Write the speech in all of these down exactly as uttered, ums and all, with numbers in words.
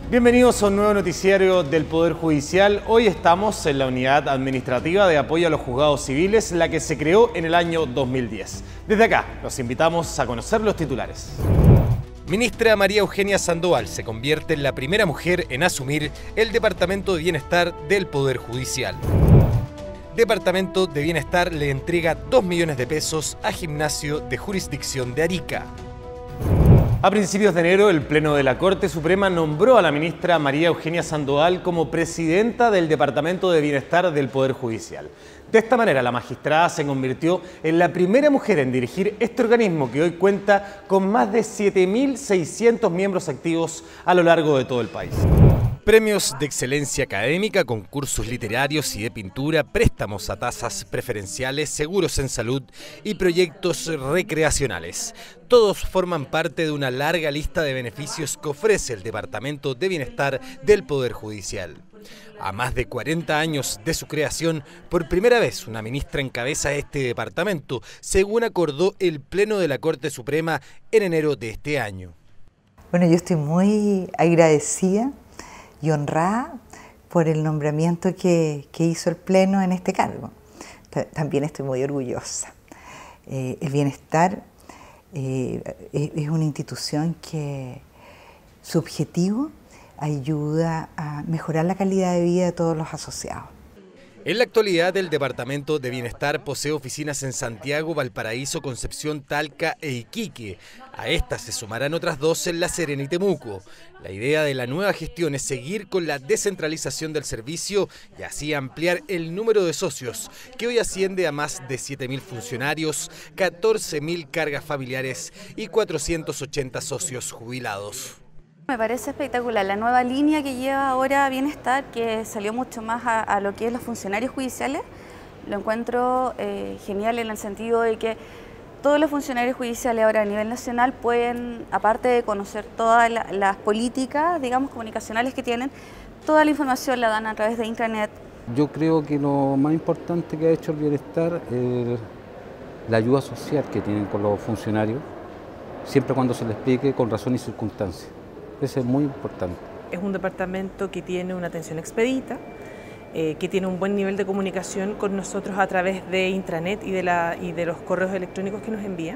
Bienvenidos a un nuevo noticiario del Poder Judicial. Hoy estamos en la Unidad Administrativa de Apoyo a los Juzgados Civiles, la que se creó en el año dos mil diez. Desde acá, los invitamos a conocer los titulares. Ministra María Eugenia Sandoval se convierte en la primera mujer en asumir el Departamento de Bienestar del Poder Judicial. Departamento de Bienestar le entrega dos millones de pesos a Gimnasio de Jurisdicción de Arica. A principios de enero, el Pleno de la Corte Suprema nombró a la ministra María Eugenia Sandoval como presidenta del Departamento de Bienestar del Poder Judicial. De esta manera, la magistrada se convirtió en la primera mujer en dirigir este organismo que hoy cuenta con más de siete mil seiscientos miembros activos a lo largo de todo el país. Premios de excelencia académica, concursos literarios y de pintura, préstamos a tasas preferenciales, seguros en salud y proyectos recreacionales. Todos forman parte de una larga lista de beneficios que ofrece el Departamento de Bienestar del Poder Judicial. A más de cuarenta años de su creación, por primera vez una ministra encabeza este departamento, según acordó el Pleno de la Corte Suprema en enero de este año. Bueno, yo estoy muy agradecida y honrada por el nombramiento que, que hizo el Pleno en este cargo. También estoy muy orgullosa. Eh, el bienestar eh, es una institución que su objetivo ayuda a mejorar la calidad de vida de todos los asociados. En la actualidad, el Departamento de Bienestar posee oficinas en Santiago, Valparaíso, Concepción, Talca e Iquique. A estas se sumarán otras dos en La Serena y Temuco. La idea de la nueva gestión es seguir con la descentralización del servicio y así ampliar el número de socios, que hoy asciende a más de siete mil funcionarios, catorce mil cargas familiares y cuatrocientos ochenta socios jubilados. Me parece espectacular la nueva línea que lleva ahora Bienestar, que salió mucho más a, a lo que es los funcionarios judiciales. Lo encuentro eh, genial en el sentido de que todos los funcionarios judiciales ahora a nivel nacional pueden, aparte de conocer todas la, las políticas, digamos, comunicacionales que tienen, toda la información la dan a través de intranet. Yo creo que lo más importante que ha hecho el Bienestar es la ayuda social que tienen con los funcionarios, siempre cuando se les explique con razón y circunstancia. Eso es muy importante. Es un departamento que tiene una atención expedita, eh, que tiene un buen nivel de comunicación con nosotros a través de intranet y de, la, y de los correos electrónicos que nos envía.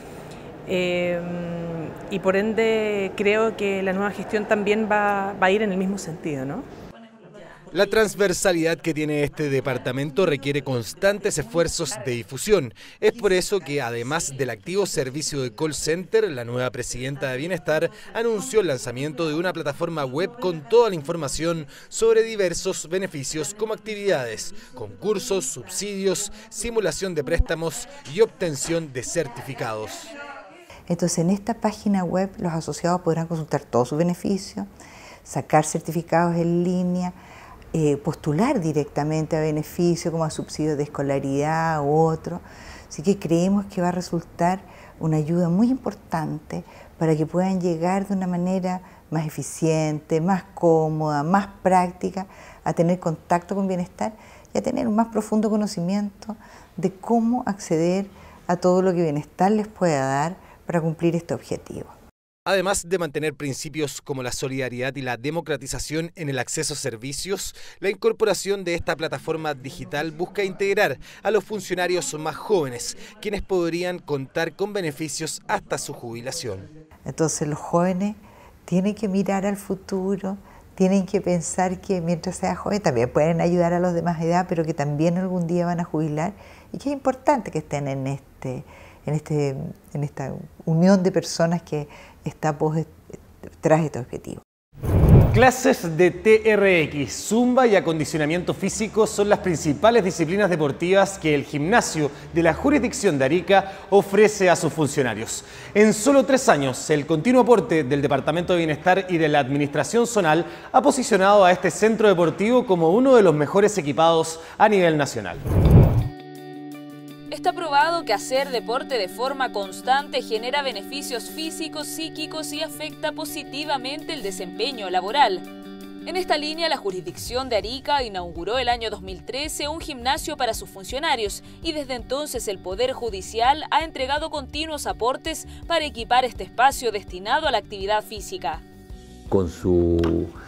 Eh, y por ende creo que la nueva gestión también va, va a ir en el mismo sentido, ¿no? La transversalidad que tiene este departamento requiere constantes esfuerzos de difusión. Es por eso que, además del activo servicio de call center, la nueva presidenta de Bienestar anunció el lanzamiento de una plataforma web con toda la información sobre diversos beneficios como actividades, concursos, subsidios, simulación de préstamos y obtención de certificados. Entonces, en esta página web los asociados podrán consultar todos sus beneficios, sacar certificados en línea, Eh, postular directamente a beneficio como a subsidios de escolaridad u otro. Así que creemos que va a resultar una ayuda muy importante para que puedan llegar de una manera más eficiente, más cómoda, más práctica a tener contacto con bienestar y a tener un más profundo conocimiento de cómo acceder a todo lo que bienestar les pueda dar para cumplir este objetivo. Además de mantener principios como la solidaridad y la democratización en el acceso a servicios, la incorporación de esta plataforma digital busca integrar a los funcionarios más jóvenes, quienes podrían contar con beneficios hasta su jubilación. Entonces los jóvenes tienen que mirar al futuro, tienen que pensar que mientras sean jóvenes también pueden ayudar a los de más edad, pero que también algún día van a jubilar y que es importante que estén en, este, en, este, en esta unión de personas que está pues, tras este objetivo. Clases de T R X, Zumba y acondicionamiento físico son las principales disciplinas deportivas que el Gimnasio de la Jurisdicción de Arica ofrece a sus funcionarios. En solo tres años, el continuo aporte del Departamento de Bienestar y de la Administración Zonal ha posicionado a este centro deportivo como uno de los mejores equipados a nivel nacional. Está probado que hacer deporte de forma constante genera beneficios físicos, psíquicos y afecta positivamente el desempeño laboral. En esta línea, la jurisdicción de Arica inauguró el año dos mil trece un gimnasio para sus funcionarios y desde entonces el Poder Judicial ha entregado continuos aportes para equipar este espacio destinado a la actividad física. Con su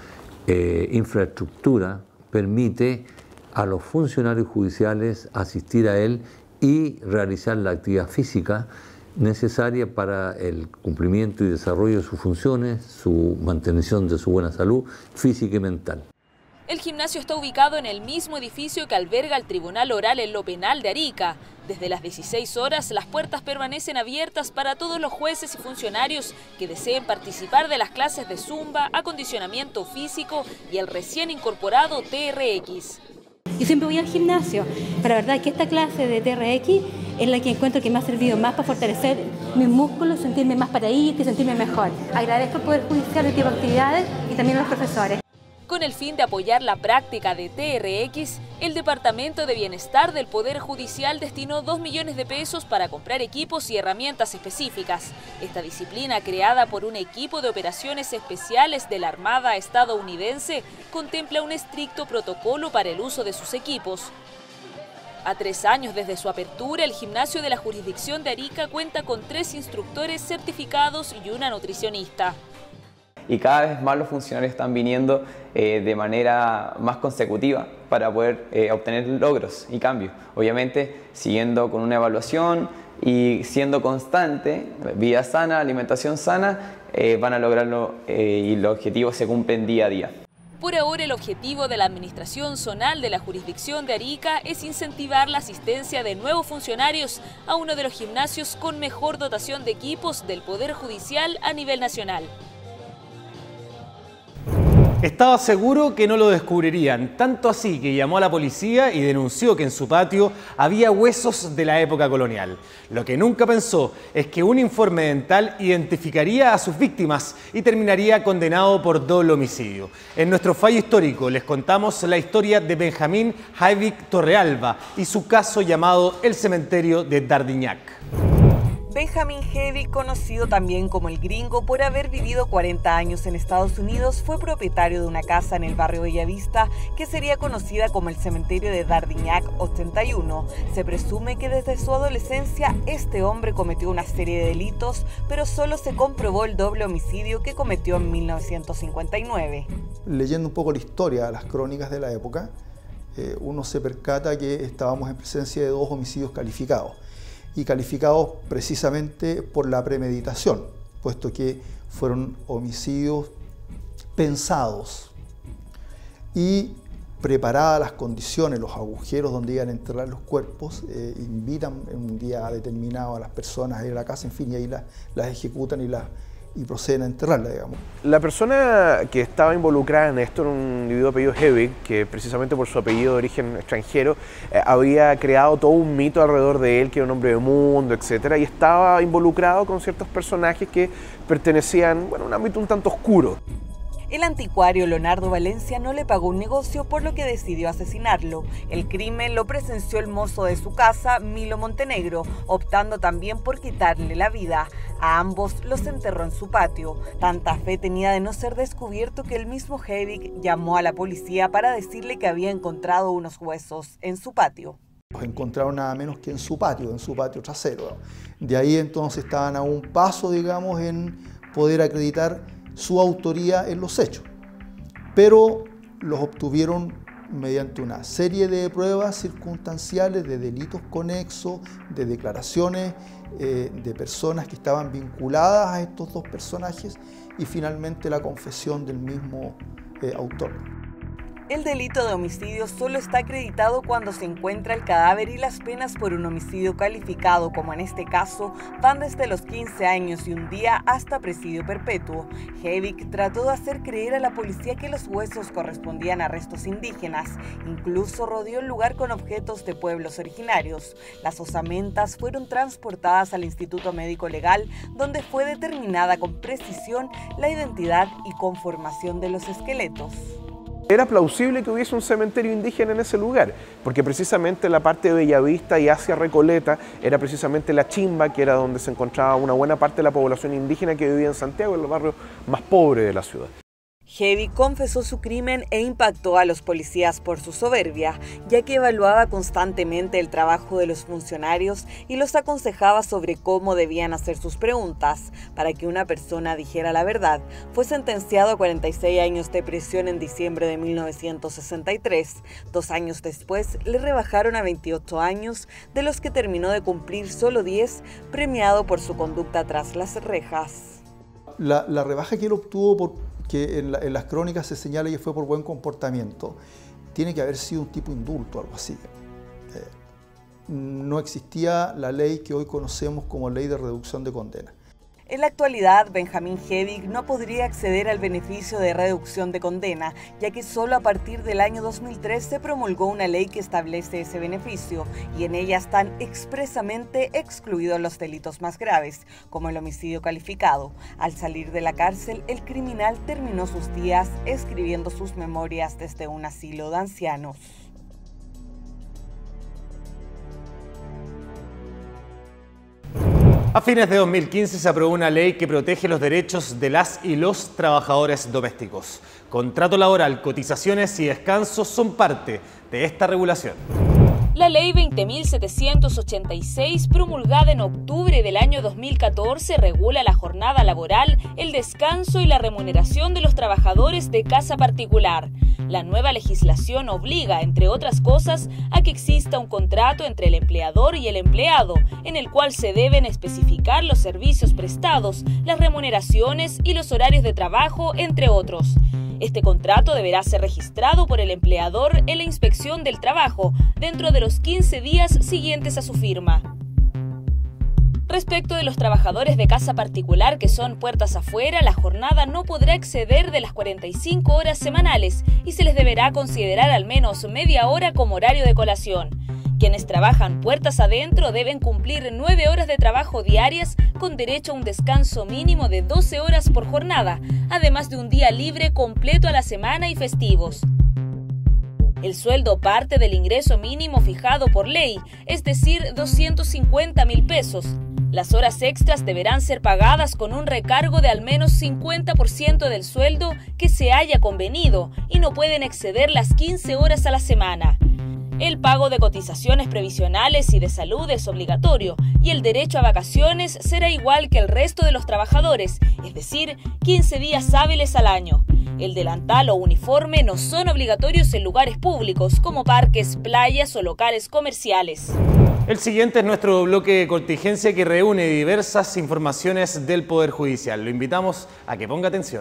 eh, infraestructura permite a los funcionarios judiciales asistir a él y realizar la actividad física necesaria para el cumplimiento y desarrollo de sus funciones, su mantención de su buena salud física y mental. El gimnasio está ubicado en el mismo edificio que alberga el Tribunal Oral en lo Penal de Arica. Desde las dieciséis horas, las puertas permanecen abiertas para todos los jueces y funcionarios que deseen participar de las clases de zumba, acondicionamiento físico y el recién incorporado T R X. Yo siempre voy al gimnasio, pero la verdad es que esta clase de T R X es la que encuentro que me ha servido más para fortalecer mis músculos, sentirme más paradita y sentirme mejor. Agradezco al Poder Judicial este tipo de actividades y también a los profesores. Con el fin de apoyar la práctica de T R X, el Departamento de Bienestar del Poder Judicial destinó dos millones de pesos para comprar equipos y herramientas específicas. Esta disciplina, creada por un equipo de operaciones especiales de la Armada estadounidense, contempla un estricto protocolo para el uso de sus equipos. A tres años desde su apertura, el gimnasio de la jurisdicción de Arica cuenta con tres instructores certificados y una nutricionista. Y cada vez más los funcionarios están viniendo eh, de manera más consecutiva para poder eh, obtener logros y cambios. Obviamente siguiendo con una evaluación y siendo constante, vida sana, alimentación sana, eh, van a lograrlo eh, y los objetivos se cumplen día a día. Por ahora, el objetivo de la Administración Zonal de la Jurisdicción de Arica es incentivar la asistencia de nuevos funcionarios a uno de los gimnasios con mejor dotación de equipos del Poder Judicial a nivel nacional. Estaba seguro que no lo descubrirían, tanto así que llamó a la policía y denunció que en su patio había huesos de la época colonial. Lo que nunca pensó es que un informe dental identificaría a sus víctimas y terminaría condenado por doble homicidio. En nuestro fallo histórico les contamos la historia de Benjamín Heivik Torrealba y su caso llamado El Cementerio de Dardignac. Benjamín Heivik, conocido también como el Gringo por haber vivido cuarenta años en Estados Unidos, fue propietario de una casa en el barrio Bellavista que sería conocida como el cementerio de Dardignac ochenta y uno. Se presume que desde su adolescencia este hombre cometió una serie de delitos, pero solo se comprobó el doble homicidio que cometió en mil novecientos cincuenta y nueve. Leyendo un poco la historia, las crónicas de la época, eh, uno se percata que estábamos en presencia de dos homicidios calificados. Y calificados precisamente por la premeditación, puesto que fueron homicidios pensados y preparadas las condiciones, los agujeros donde iban a enterrar los cuerpos, eh, invitan en un día determinado a las personas a ir a la casa, en fin, y ahí las, las ejecutan y las y proceden a enterrarla, digamos. La persona que estaba involucrada en esto era un individuo apellido Heivik, que precisamente por su apellido de origen extranjero eh, había creado todo un mito alrededor de él, que era un hombre de mundo, etcétera, y estaba involucrado con ciertos personajes que pertenecían, bueno, a un ámbito un tanto oscuro. El anticuario Leonardo Valencia no le pagó un negocio, por lo que decidió asesinarlo. El crimen lo presenció el mozo de su casa, Milo Montenegro, optando también por quitarle la vida. A ambos los enterró en su patio. Tanta fe tenía de no ser descubierto que el mismo Heivik llamó a la policía para decirle que había encontrado unos huesos en su patio. Los encontraron nada menos que en su patio, en su patio trasero. De ahí entonces estaban a un paso, digamos, en poder acreditar su autoría en los hechos, pero los obtuvieron mediante una serie de pruebas circunstanciales, de delitos conexos, de declaraciones eh, de personas que estaban vinculadas a estos dos personajes y finalmente la confesión del mismo eh, autor. El delito de homicidio solo está acreditado cuando se encuentra el cadáver, y las penas por un homicidio calificado, como en este caso, van desde los quince años y un día hasta presidio perpetuo. Heivik trató de hacer creer a la policía que los huesos correspondían a restos indígenas. Incluso rodeó el lugar con objetos de pueblos originarios. Las osamentas fueron transportadas al Instituto Médico Legal, donde fue determinada con precisión la identidad y conformación de los esqueletos. Era plausible que hubiese un cementerio indígena en ese lugar, porque precisamente la parte de Bellavista y hacia Recoleta era precisamente la Chimba, que era donde se encontraba una buena parte de la población indígena que vivía en Santiago, en los barrios más pobres de la ciudad. Heavig confesó su crimen e impactó a los policías por su soberbia, ya que evaluaba constantemente el trabajo de los funcionarios y los aconsejaba sobre cómo debían hacer sus preguntas para que una persona dijera la verdad. Fue sentenciado a cuarenta y seis años de prisión en diciembre de mil novecientos sesenta y tres. Dos años después le rebajaron a veintiocho años, de los que terminó de cumplir solo diez, premiado por su conducta tras las rejas. La, la rebaja que él obtuvo por que en, la, en las crónicas se señala que fue por buen comportamiento, tiene que haber sido un tipo indulto, algo así. Eh, no existía la ley que hoy conocemos como ley de reducción de condena. En la actualidad, Benjamín Heavig no podría acceder al beneficio de reducción de condena, ya que solo a partir del año dos mil tres se promulgó una ley que establece ese beneficio, y en ella están expresamente excluidos los delitos más graves, como el homicidio calificado. Al salir de la cárcel, el criminal terminó sus días escribiendo sus memorias desde un asilo de ancianos. A fines de dos mil quince se aprobó una ley que protege los derechos de las y los trabajadores domésticos. Contrato laboral, cotizaciones y descansos son parte de esta regulación. La Ley veinte mil setecientos ochenta y seis, promulgada en octubre del año dos mil catorce, regula la jornada laboral, el descanso y la remuneración de los trabajadores de casa particular. La nueva legislación obliga, entre otras cosas, a que exista un contrato entre el empleador y el empleado, en el cual se deben especificar los servicios prestados, las remuneraciones y los horarios de trabajo, entre otros. Este contrato deberá ser registrado por el empleador en la inspección del trabajo dentro de los quince días siguientes a su firma. Respecto de los trabajadores de casa particular que son puertas afuera, la jornada no podrá exceder de las cuarenta y cinco horas semanales y se les deberá considerar al menos media hora como horario de colación. Quienes trabajan puertas adentro deben cumplir nueve horas de trabajo diarias con derecho a un descanso mínimo de doce horas por jornada, además de un día libre completo a la semana y festivos. El sueldo parte del ingreso mínimo fijado por ley, es decir, doscientos cincuenta mil pesos. Las horas extras deberán ser pagadas con un recargo de al menos cincuenta por ciento del sueldo que se haya convenido y no pueden exceder las quince horas a la semana. El pago de cotizaciones previsionales y de salud es obligatorio y el derecho a vacaciones será igual que el resto de los trabajadores, es decir, quince días hábiles al año. El delantal o uniforme no son obligatorios en lugares públicos como parques, playas o locales comerciales. El siguiente es nuestro bloque de contingencia que reúne diversas informaciones del Poder Judicial. Lo invitamos a que ponga atención.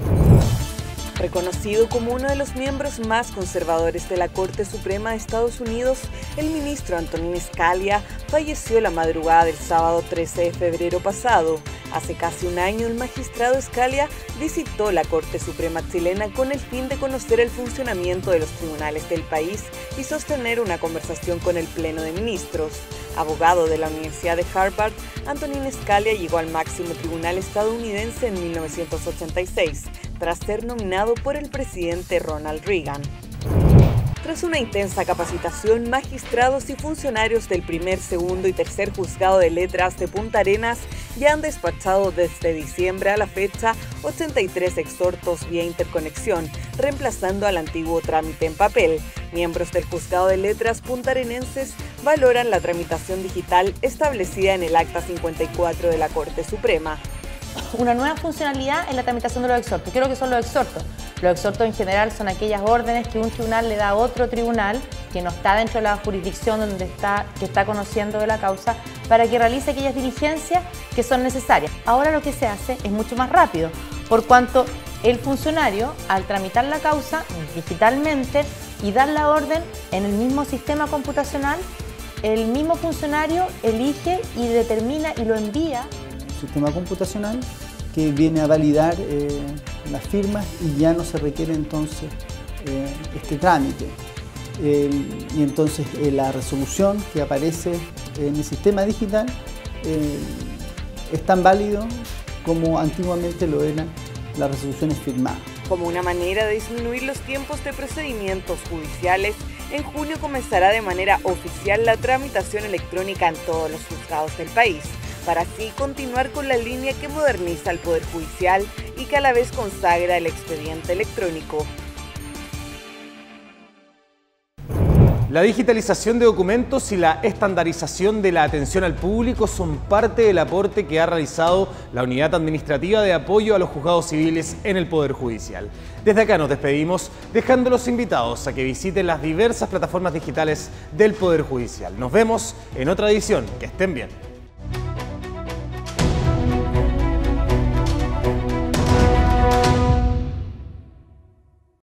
Reconocido como uno de los miembros más conservadores de la Corte Suprema de Estados Unidos, el ministro Antonín Scalia falleció la madrugada del sábado trece de febrero pasado. Hace casi un año, el magistrado Scalia visitó la Corte Suprema chilena con el fin de conocer el funcionamiento de los tribunales del país y sostener una conversación con el Pleno de Ministros. Abogado de la Universidad de Harvard, Antonín Scalia llegó al máximo tribunal estadounidense en mil novecientos ochenta y seis, tras ser nominado por el presidente Ronald Reagan. Tras una intensa capacitación, magistrados y funcionarios del primer, segundo y tercer juzgado de letras de Punta Arenas ya han despachado desde diciembre a la fecha ochenta y tres exhortos vía interconexión, reemplazando al antiguo trámite en papel. Miembros del juzgado de letras puntarenenses valoran la tramitación digital establecida en el Acta cincuenta y cuatro de la Corte Suprema. Una nueva funcionalidad en la tramitación de los exhortos. ¿Qué es lo que son los exhortos? Los exhortos en general son aquellas órdenes que un tribunal le da a otro tribunal que no está dentro de la jurisdicción donde está, que está conociendo de la causa, para que realice aquellas diligencias que son necesarias. Ahora lo que se hace es mucho más rápido, por cuanto el funcionario, al tramitar la causa digitalmente y dar la orden en el mismo sistema computacional, el mismo funcionario elige y determina y lo envía sistema computacional que viene a validar eh, las firmas y ya no se requiere entonces eh, este trámite. Eh, y entonces eh, la resolución que aparece en el sistema digital eh, es tan válido como antiguamente lo eran las resoluciones firmadas. Como una manera de disminuir los tiempos de procedimientos judiciales, en junio comenzará de manera oficial la tramitación electrónica en todos los juzgados del país. para así continuar con la línea que moderniza el Poder Judicial y que a la vez consagra el expediente electrónico. La digitalización de documentos y la estandarización de la atención al público son parte del aporte que ha realizado la Unidad Administrativa de Apoyo a los Juzgados Civiles en el Poder Judicial. Desde acá nos despedimos, dejándolos invitados a que visiten las diversas plataformas digitales del Poder Judicial. Nos vemos en otra edición. Que estén bien.